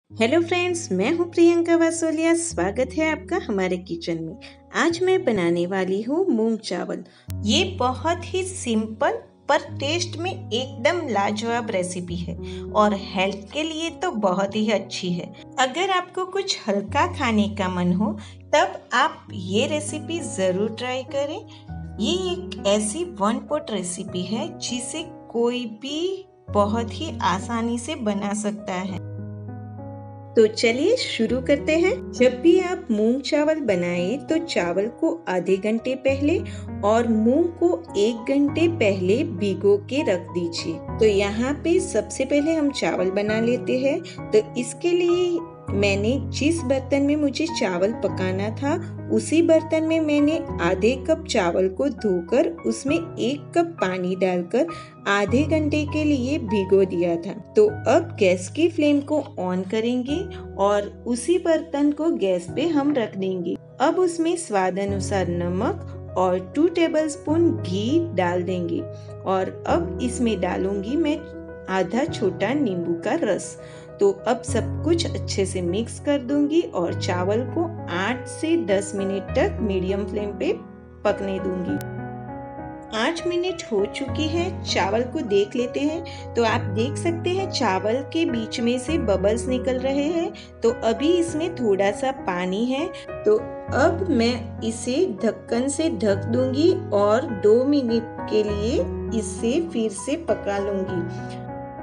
Hello friends, मैं हूं प्रियंका वासोलिया। स्वागत है आपका हमारे किचन में। आज मैं बनाने वाली हूं मूंग चावल। ये बहुत ही सिंपल पर टेस्ट में एकदम लाजवाब रेसिपी है और हेल्थ के लिए तो बहुत ही अच्छी है। अगर आपको कुछ हल्का खाने का मन हो तब आप ये रेसिपी ज़रूर ट्राई करें। ये एक ऐसी वन पॉट रेसिपी है जिसे कोई भी बहुत ही आसानी से बना सकता है। तो चलिए शुरू करते हैं। जब भी आप मूंग चावल बनाएं तो चावल को आधे घंटे पहले और मूंग को 1 घंटे पहले भिगो के रख दीजिए। तो यहाँ पे सबसे पहले हम चावल बना लेते हैं। तो इसके लिए मैंने जिस बर्तन में मुझे चावल पकाना था उसी बर्तन में मैंने आधे कप चावल को धोकर उसमें 1 कप पानी डालकर आधे घंटे के लिए भिगो दिया था। तो अब गैस की फ्लेम को ऑन करेंगे और उसी बर्तन को गैस पे हम रख देंगे। अब उसमें स्वाद अनुसार नमक और 2 टेबलस्पून घी डाल देंगे और अब इसमें डालूंगी मैं आधा छोटा नींबू का रस। तो अब सब कुछ अच्छे से मिक्स कर दूंगी और चावल को 8 से 10 मिनट तक मीडियम फ्लेम पे पकने दूंगी। 8 मिनट हो चुकी है, चावल को देख लेते हैं। तो आप देख सकते हैं चावल के बीच में से बबल्स निकल रहे हैं। तो अभी इसमें थोड़ा सा पानी है। तो अब मैं इसे ढक्कन से ढक दूंगी और 2 मिनट के लिए इसे फिर से पका लूंगी।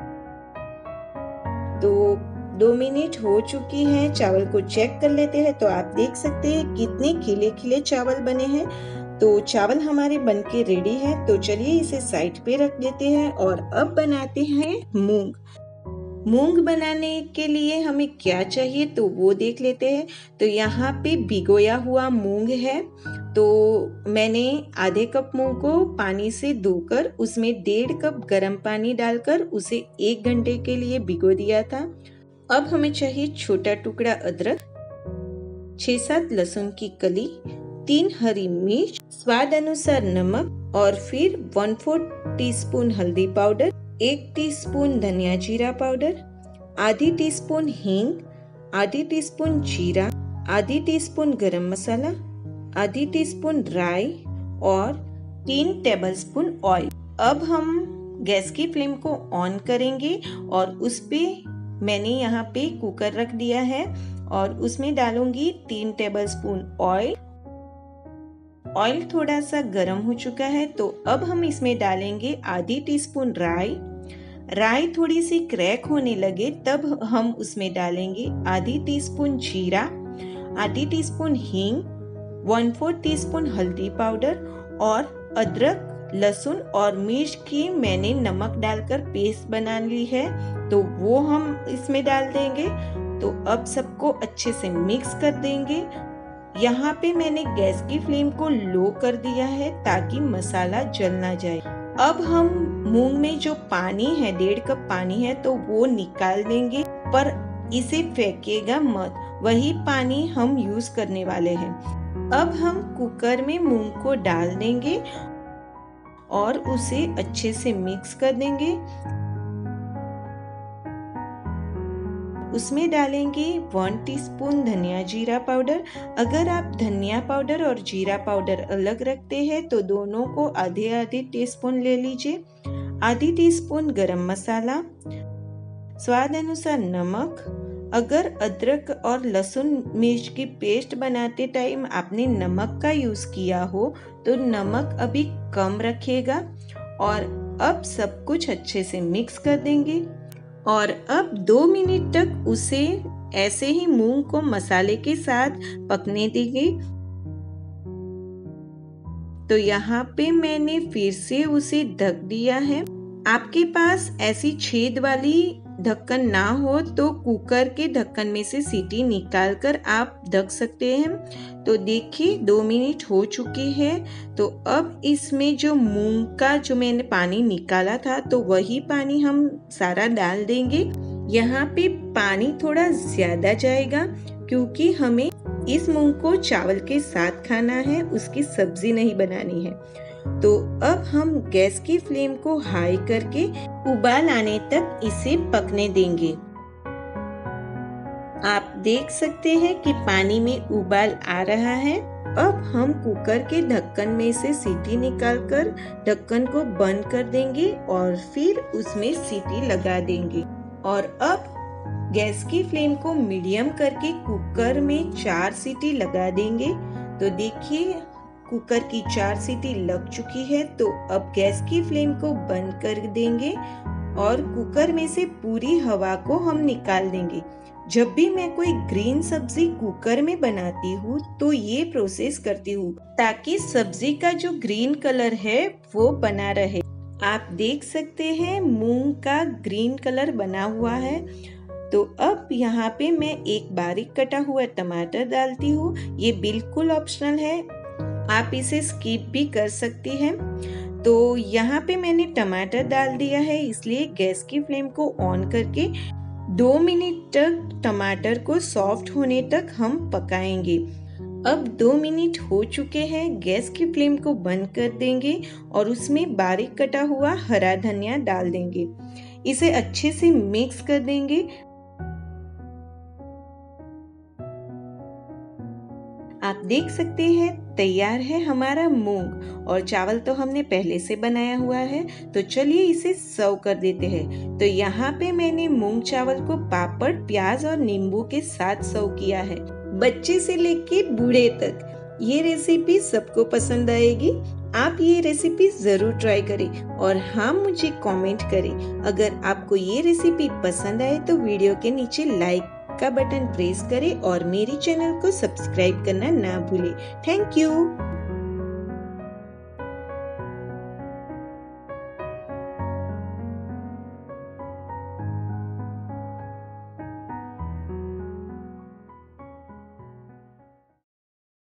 तो 2 मिनट हो चुकी हैं, चावल को चेक कर लेते हैं। तो आप देख सकते हैं कितने खिले खिले चावल बने हैं। तो चावल हमारे बनके रेडी है। तो चलिए इसे साइड पे रख देते हैं और अब बनाते हैं मूंग। मूंग बनाने के लिए हमें क्या चाहिए तो वो देख लेते हैं। तो यहाँ पे भिगोया हुआ मूंग है। तो मैंने आधे कप मूंग को पानी से धोकर उसमें 1.5 कप गर्म पानी डालकर उसे 1 घंटे के लिए भिगो दिया था। अब हमें चाहिए छोटा टुकड़ा अदरक, 6-7 लहसुन की कली, 3 हरी मिर्च, स्वाद अनुसार नमक और फिर 1/4 टीस्पून हल्दी पाउडर, 1 टीस्पून धनिया जीरा पाउडर, आधी टीस्पून हींग, आधी टीस्पून जीरा, आधी टीस्पून गरम मसाला, आधी टीस्पून राई और 3 टेबलस्पून ऑयल। अब हम गैस की फ्लेम को ऑन करेंगे और उस पे मैंने यहाँ पे कुकर रख दिया है और उसमें डालूंगी 3 टेबलस्पून ऑयल। ऑयल थोड़ा सा गर्म हो चुका है। तो अब हम इसमें डालेंगे आधी टीस्पून राई। राई थोड़ी सी क्रैक होने लगे तब हम उसमें डालेंगे आधी टीस्पून जीरा, आधी टीस्पून हींग, 1/4 टीस्पून हल्दी पाउडर और अदरक, लहसुन और मिर्च की मैंने नमक डालकर पेस्ट बना ली है। तो वो हम इसमें डाल देंगे। तो अब सबको अच्छे से मिक्स कर देंगे। यहाँ पे मैंने गैस की फ्लेम को लो कर दिया है ताकि मसाला जल ना जाए। अब हम मूंग में जो पानी है 1.5 कप पानी है तो वो निकाल देंगे, पर इसे फेंकेगा मत, वही पानी हम यूज करने वाले हैं। अब हम कुकर में मूंग को डाल देंगे और उसे अच्छे से मिक्स कर देंगे। उसमें डालेंगे 1 टीस्पून धनिया जीरा पाउडर। अगर आप धनिया पाउडर और जीरा पाउडर अलग रखते हैं तो दोनों को आधे आधे टीस्पून ले लीजिए। आधी टीस्पून गरम मसाला, स्वाद अनुसार नमक। अगर अदरक और लहसुन मिर्च की पेस्ट बनाते टाइम आपने नमक का यूज किया हो तो नमक अभी कम रखिएगा। और अब सब कुछ अच्छे से मिक्स कर देंगे और अब 2 मिनट तक उसे ऐसे ही मूंग को मसाले के साथ पकने देंगे। तो यहाँ पे मैंने फिर से उसे ढक दिया है। आपके पास ऐसी छेद वाली ढक्कन ना हो तो कुकर के ढक्कन में से सीटी निकाल कर आप ढक सकते हैं। तो देखिए 2 मिनट हो चुके हैं। तो अब इसमें जो मूंग का जो मैंने पानी निकाला था तो वही पानी हम सारा डाल देंगे। यहाँ पे पानी थोड़ा ज्यादा जाएगा क्योंकि हमें इस मूंग को चावल के साथ खाना है, उसकी सब्जी नहीं बनानी है। तो अब हम गैस की फ्लेम को हाई करके उबाल आने तक इसे पकने देंगे। आप देख सकते हैं कि पानी में उबाल आ रहा है। अब हम कुकर के ढक्कन में से सीटी निकालकर ढक्कन को बंद कर देंगे और फिर उसमें सीटी लगा देंगे। और अब गैस की फ्लेम को मीडियम करके कुकर में 4 सीटी लगा देंगे। तो देखिए कुकर की 4 सीटी लग चुकी है। तो अब गैस की फ्लेम को बंद कर देंगे और कुकर में से पूरी हवा को हम निकाल देंगे। जब भी मैं कोई ग्रीन सब्जी कुकर में बनाती हूँ तो ये प्रोसेस करती हूँ ताकि सब्जी का जो ग्रीन कलर है वो बना रहे। आप देख सकते हैं मूंग का ग्रीन कलर बना हुआ है। तो अब यहाँ पे मैं एक बारीक कटा हुआ टमाटर डालती हूँ। ये बिल्कुल ऑप्शनल है, आप इसे स्किप भी कर सकती हैं। तो यहाँ पे मैंने टमाटर डाल दिया है, इसलिए गैस की फ्लेम को ऑन करके 2 मिनट तक टमाटर को सॉफ्ट होने तक हम पकाएंगे। अब 2 मिनट हो चुके हैं, गैस की फ्लेम को बंद कर देंगे और उसमें बारीक कटा हुआ हरा धनिया डाल देंगे। इसे अच्छे से मिक्स कर देंगे। आप देख सकते हैं तैयार है हमारा मूंग, और चावल तो हमने पहले से बनाया हुआ है। तो चलिए इसे सर्व कर देते हैं। तो यहाँ पे मैंने मूंग चावल को पापड़, प्याज और नींबू के साथ सर्व किया है। बच्चे से लेके बूढ़े तक ये रेसिपी सबको पसंद आएगी। आप ये रेसिपी जरूर ट्राई करें और हाँ मुझे कमेंट करें। अगर आपको ये रेसिपी पसंद आए तो वीडियो के नीचे लाइक का बटन प्रेस करें और मेरी चैनल को सब्सक्राइब करना ना भूलें। Thank you.